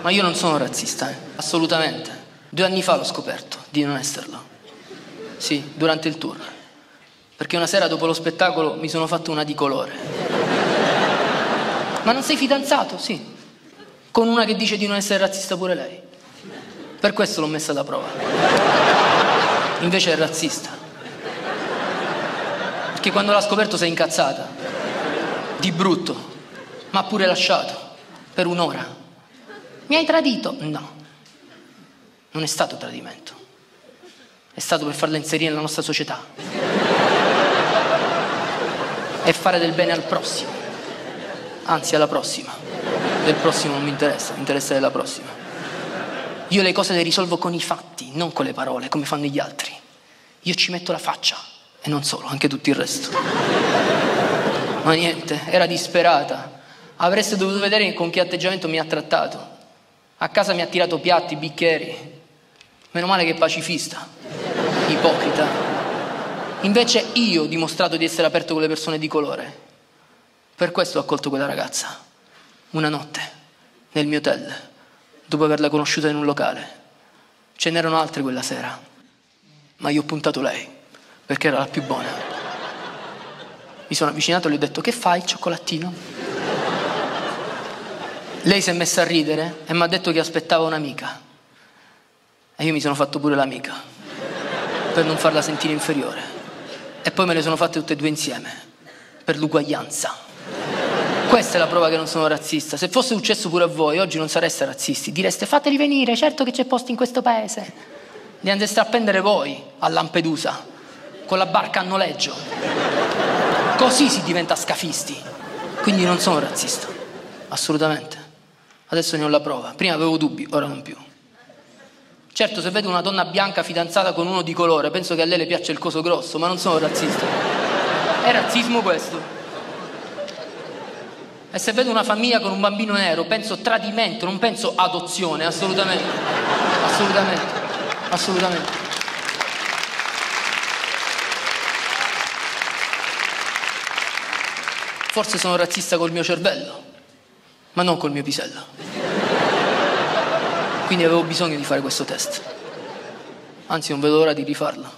Ma io non sono razzista, assolutamente. 2 anni fa l'ho scoperto di non esserlo. Sì, durante il tour. Perché una sera dopo lo spettacolo mi sono fatto una di colore. Ma non sei fidanzato? Sì. Con una che dice di non essere razzista pure lei. Per questo l'ho messa alla prova. Invece è razzista. Perché quando l'ha scoperto si è incazzata. Di brutto. Ma ha pure lasciato. Per un'ora. Mi hai tradito? No. Non è stato tradimento. È stato per farla inserire nella nostra società. E fare del bene al prossimo. Anzi, alla prossima. Del prossimo non mi interessa della prossima. Io le cose le risolvo con i fatti, non con le parole, come fanno gli altri. Io ci metto la faccia, e non solo, anche tutto il resto. Ma niente, era disperata. Avreste dovuto vedere con che atteggiamento mi ha trattato. A casa mi ha tirato piatti, bicchieri. Meno male che è pacifista. Ipocrita. Invece io ho dimostrato di essere aperto con le persone di colore. Per questo ho accolto quella ragazza. Una notte, nel mio hotel, dopo averla conosciuta in un locale. Ce n'erano altre quella sera. Ma io ho puntato lei, perché era la più buona. Mi sono avvicinato e le ho detto: che fai, il cioccolatino? Lei si è messa a ridere e mi ha detto che aspettava un'amica. E io mi sono fatto pure l'amica, per non farla sentire inferiore. E poi me le sono fatte tutte e 2 insieme, per l'uguaglianza. Questa è la prova che non sono razzista. Se fosse successo pure a voi, oggi non sareste razzisti. Direste: fateli venire, certo che c'è posto in questo paese. Li andreste a prendere voi a Lampedusa, con la barca a noleggio. Così si diventa scafisti. Quindi non sono razzista, assolutamente. Adesso ne ho la prova. Prima avevo dubbi, ora non più. Certo, se vedo una donna bianca fidanzata con uno di colore, penso che a lei le piaccia il coso grosso, ma non sono razzista. È razzismo questo. E se vedo una famiglia con un bambino nero, penso tradimento, non penso adozione, assolutamente. Assolutamente. Assolutamente. Forse sono razzista col mio cervello, ma non col mio pisello. Quindi avevo bisogno di fare questo test. Anzi, non vedo l'ora di rifarlo.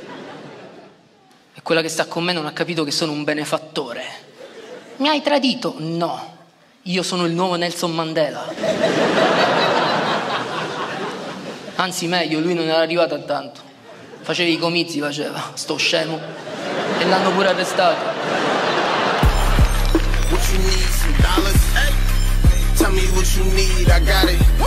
E quella che sta con me non ha capito che sono un benefattore. Mi hai tradito? No. Io sono il nuovo Nelson Mandela. Anzi, meglio, lui non era arrivato a tanto. Faceva i comizi, faceva, sto scemo. E l'hanno pure arrestato. What you need, some dollars? Hey. Tell me what you need, I got it.